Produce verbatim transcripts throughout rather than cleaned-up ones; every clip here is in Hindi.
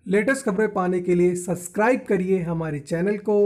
लेटेस्ट खबरें पाने के लिए सब्सक्राइब करिए हमारे चैनल को,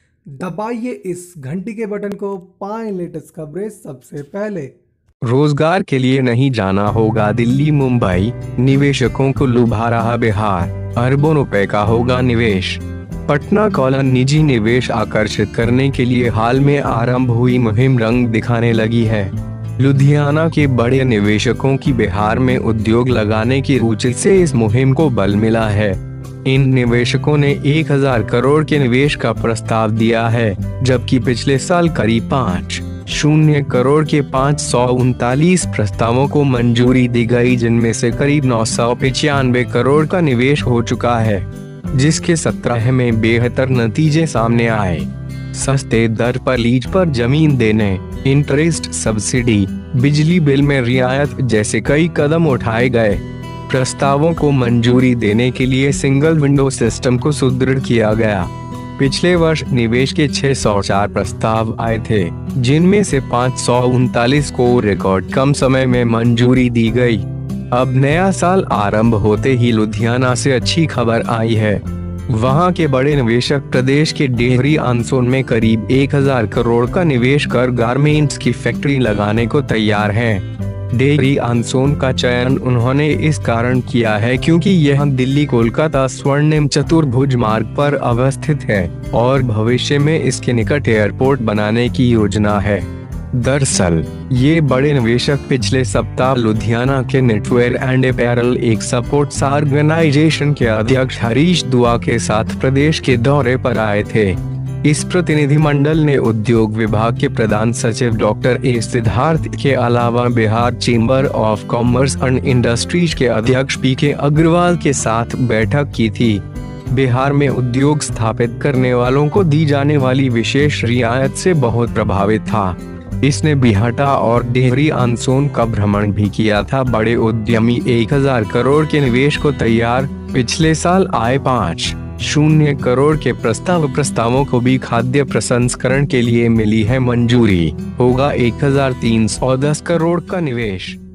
दबाइए इस घंटी के बटन को, पाएं लेटेस्ट खबरें सबसे पहले। रोजगार के लिए नहीं जाना होगा दिल्ली मुंबई, निवेशकों को लुभा रहा बिहार, अरबों रुपए का होगा निवेश। पटना कॉलन निजी निवेश आकर्षित करने के लिए हाल में आरंभ हुई मुहिम रंग दिखाने लगी है। लुधियाना के बड़े निवेशकों की बिहार में उद्योग लगाने की रुचि से इस मुहिम को बल मिला है। इन निवेशकों ने एक हज़ार करोड़ के निवेश का प्रस्ताव दिया है, जबकि पिछले साल करीब पाँच शून्य करोड़ के पाँच सौ उनतालीस प्रस्तावों को मंजूरी दी गई, जिनमें से करीब नौ सौ पचानवे करोड़ का निवेश हो चुका है, जिसके सत्रह में बेहतर नतीजे सामने आए। सस्ते दर पर लीज पर जमीन देने, इंटरेस्ट सब्सिडी, बिजली बिल में रियायत जैसे कई कदम उठाए गए। प्रस्तावों को मंजूरी देने के लिए सिंगल विंडो सिस्टम को सुदृढ़ किया गया। पिछले वर्ष निवेश के छह सौ चार प्रस्ताव आए थे, जिनमें से पाँच सौ उनतालीस को रिकॉर्ड कम समय में मंजूरी दी गई। अब नया साल आरंभ होते ही लुधियाना से अच्छी खबर आई है। वहां के बड़े निवेशक प्रदेश के डेहरी आंसोन में करीब एक हज़ार करोड़ का निवेश कर गारमेंट्स की फैक्ट्री लगाने को तैयार हैं। डेहरी आंसोन का चयन उन्होंने इस कारण किया है क्योंकि यह दिल्ली कोलकाता स्वर्णिम चतुर्भुज मार्ग पर अवस्थित है और भविष्य में इसके निकट एयरपोर्ट बनाने की योजना है। दरअसल ये बड़े निवेशक पिछले सप्ताह लुधियाना के knitwear and apparel exports organisation के अध्यक्ष हरीश दुआ के साथ प्रदेश के दौरे पर आए थे। इस प्रतिनिधिमंडल ने उद्योग विभाग के प्रधान सचिव डॉक्टर ए सिद्धार्थ के अलावा Bihar chamber of commerce and industries के अध्यक्ष पी के अग्रवाल के साथ बैठक की थी। बिहार में उद्योग स्थापित करने वालों को दी जाने वाली विशेष रियायत से बहुत प्रभावित था। इसने बिहाटा और डेहरी आंसोन का भ्रमण भी किया था। बड़े उद्यमी एक हज़ार करोड़ के निवेश को तैयार। पिछले साल आए पाँच शून्य करोड़ के प्रस्ताव प्रस्तावों को भी खाद्य प्रसंस्करण के लिए मिली है मंजूरी। होगा एक हज़ार तीन सौ दस करोड़ का निवेश।